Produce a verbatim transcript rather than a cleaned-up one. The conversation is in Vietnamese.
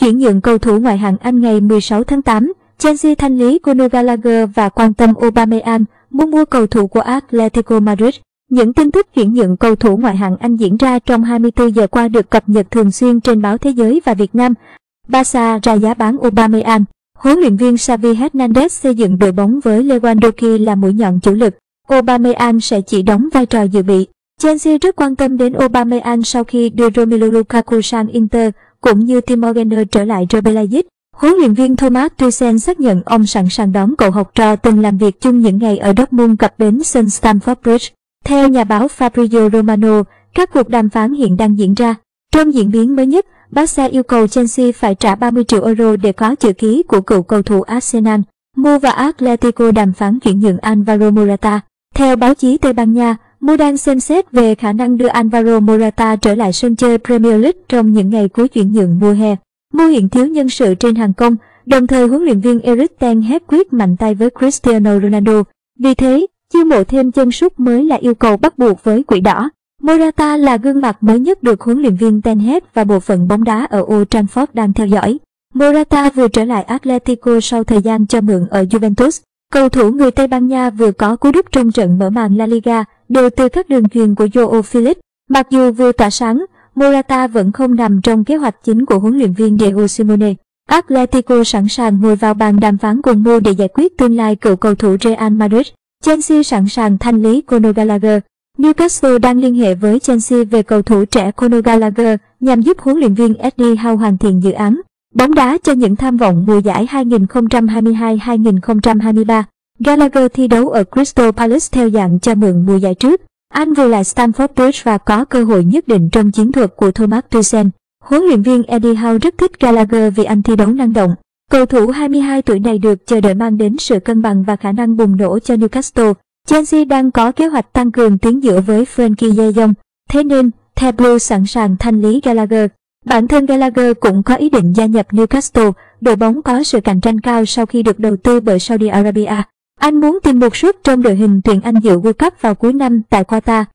Chuyển nhượng cầu thủ ngoại hạng Anh ngày mười sáu tháng tám, Chelsea thanh lý Conor Gallagher và quan tâm Aubameyang muốn mua cầu thủ của Atletico Madrid. Những tin tức chuyển nhượng cầu thủ ngoại hạng Anh diễn ra trong hai mươi tư giờ qua được cập nhật thường xuyên trên báo Thế giới và Việt Nam. Barca ra giá bán Aubameyang. Huấn luyện viên Xavi Hernandez xây dựng đội bóng với Lewandowski là mũi nhọn chủ lực. Aubameyang sẽ chỉ đóng vai trò dự bị. Chelsea rất quan tâm đến Aubameyang sau khi đưa Romelu Lukaku sang Inter, cũng như Timo Werner trở lại R B Leipzig. Huấn luyện viên Thomas Tuchel xác nhận ông sẵn sàng đón cậu học trò từng làm việc chung những ngày ở Dortmund cập bến sân Stamford Bridge. Theo nhà báo Fabrizio Romano, các cuộc đàm phán hiện đang diễn ra. Trong diễn biến mới nhất, Barca yêu cầu Chelsea phải trả ba mươi triệu euro để có chữ ký của cựu cầu thủ Arsenal. Mu và Atletico đàm phán chuyển nhượng Alvaro Morata. Theo báo chí Tây Ban Nha, Mu đang xem xét về khả năng đưa Alvaro Morata trở lại sân chơi Premier League trong những ngày cuối chuyển nhượng mùa hè. Mu hiện thiếu nhân sự trên hàng công, đồng thời huấn luyện viên Erik ten Hag quyết mạnh tay với Cristiano Ronaldo. Vì thế, chiêu mộ thêm chân sút mới là yêu cầu bắt buộc với Quỷ Đỏ. Morata là gương mặt mới nhất được huấn luyện viên ten Hag và bộ phận bóng đá ở Old Trafford đang theo dõi. Morata vừa trở lại Atletico sau thời gian cho mượn ở Juventus. Cầu thủ người Tây Ban Nha vừa có cú đúp trong trận mở màn La Liga, đều từ các đường chuyền của Joao Felix. Mặc dù vừa tỏa sáng, Morata vẫn không nằm trong kế hoạch chính của huấn luyện viên Diego Simeone. Atletico sẵn sàng ngồi vào bàn đàm phán cùng Mu để giải quyết tương lai cựu cầu thủ Real Madrid. Chelsea sẵn sàng thanh lý Conor Gallagher. Newcastle đang liên hệ với Chelsea về cầu thủ trẻ Conor Gallagher nhằm giúp huấn luyện viên Eddie Howe hoàn thiện dự án bóng đá cho những tham vọng mùa giải hai nghìn không trăm hai mươi hai hai nghìn không trăm hai mươi ba. Gallagher thi đấu ở Crystal Palace theo dạng cho mượn mùa giải trước. Anh vừa lại Stamford Bridge và có cơ hội nhất định trong chiến thuật của Thomas Tuchel. Huấn luyện viên Eddie Howe rất thích Gallagher vì anh thi đấu năng động. Cầu thủ hai mươi hai tuổi này được chờ đợi mang đến sự cân bằng và khả năng bùng nổ cho Newcastle. Chelsea đang có kế hoạch tăng cường tuyến giữa với Frenkie de Jong. Thế nên, The Blues sẵn sàng thanh lý Gallagher. Bản thân Gallagher cũng có ý định gia nhập Newcastle, đội bóng có sự cạnh tranh cao sau khi được đầu tư bởi Saudi Arabia. Anh muốn tìm một suất trong đội hình tuyển Anh dự World Cup vào cuối năm tại Qatar.